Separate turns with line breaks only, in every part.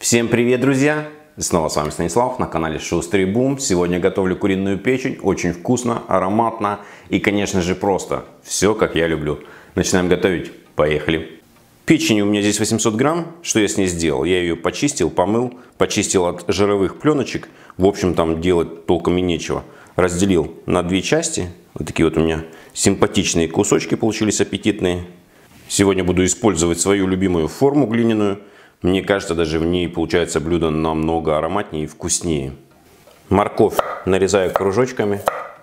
Всем привет, друзья! Снова с вами Станислав на канале Шустрый Бум. Сегодня готовлю куриную печень. Очень вкусно, ароматно и, конечно же, просто. Все, как я люблю. Начинаем готовить. Поехали! Печень у меня здесь 800 грамм. Что я с ней сделал? Я ее почистил, помыл, почистил от жировых пленочек. В общем, там делать толком и нечего. Разделил на две части. Вот такие вот у меня симпатичные кусочки получились, аппетитные. Сегодня буду использовать свою любимую форму глиняную. Мне кажется, даже в ней получается блюдо намного ароматнее и вкуснее. Морковь нарезаю кружочками.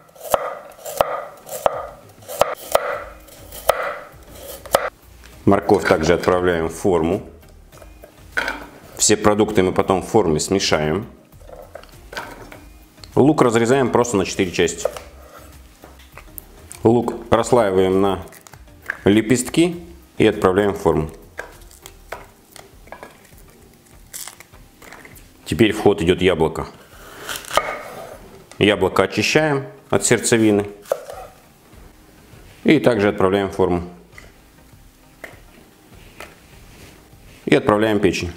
Морковь также отправляем в форму. Все продукты мы потом в форме смешаем. Лук разрезаем просто на 4 части. Лук расслаиваем на лепестки и отправляем в форму. Теперь в ход идет яблоко. Яблоко очищаем от сердцевины и также отправляем в форму. И отправляем печень.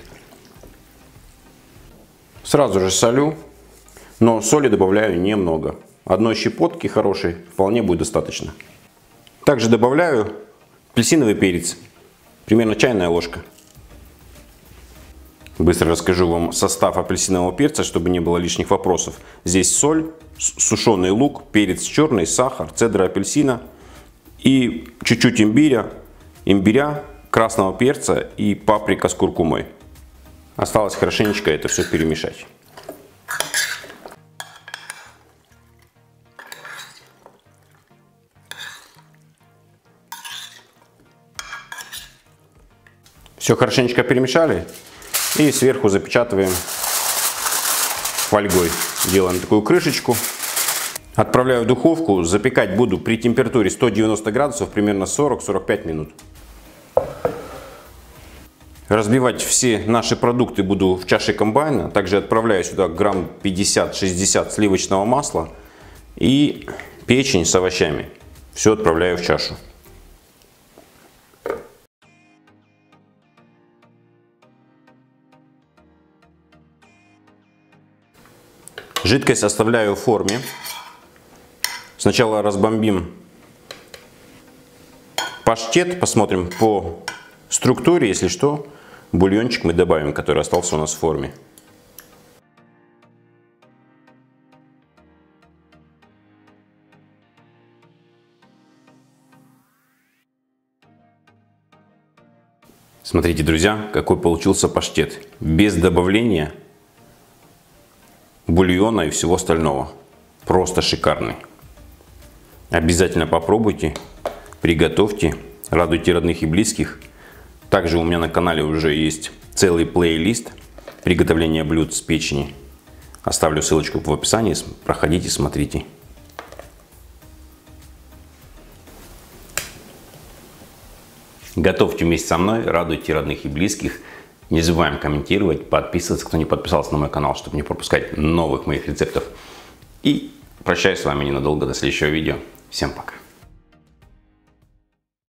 Сразу же солю, но соли добавляю немного. Одной щепотки хорошей вполне будет достаточно. Также добавляю апельсиновый перец, примерно чайная ложка. Быстро расскажу вам состав апельсинового перца, чтобы не было лишних вопросов. Здесь соль, сушеный лук, перец черный, сахар, цедра апельсина и чуть-чуть имбиря, красного перца и паприка с куркумой. Осталось хорошенечко это все перемешать. Все хорошенечко перемешали. И сверху запечатываем фольгой. Делаем такую крышечку. Отправляю в духовку. Запекать буду при температуре 190 градусов примерно 40-45 минут. Разбивать все наши продукты буду в чаше комбайна. Также отправляю сюда грамм 50-60 сливочного масла. И печень с овощами. Все отправляю в чашу. Жидкость оставляю в форме. Сначала разбомбим паштет, посмотрим по структуре, если что, бульончик мы добавим, который остался у нас в форме. Смотрите, друзья, какой получился паштет. Без добавления бульона и всего остального. Просто шикарный. Обязательно попробуйте, приготовьте, радуйте родных и близких. Также у меня на канале уже есть целый плейлист приготовления блюд с печени. Оставлю ссылочку в описании, проходите, смотрите. Готовьте вместе со мной, радуйте родных и близких. Не забываем комментировать, подписываться, кто не подписался на мой канал, чтобы не пропускать новых моих рецептов. И прощаюсь с вами ненадолго, до следующего видео. Всем пока.